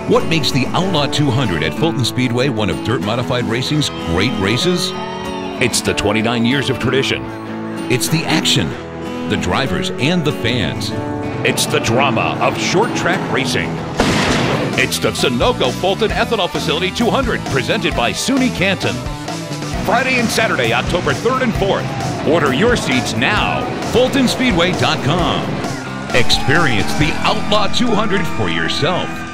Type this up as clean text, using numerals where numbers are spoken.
What makes the Outlaw 200 at Fulton Speedway one of dirt modified racing's great races? It's the 29 years of tradition. It's the action, the drivers, and the fans. It's the drama of short track racing. It's the Sunoco Fulton Ethanol Facility 200, presented by SUNY Canton. Friday and Saturday, October 3rd and 4th. Order your seats now. FultonSpeedway.com. Experience the Outlaw 200 for yourself.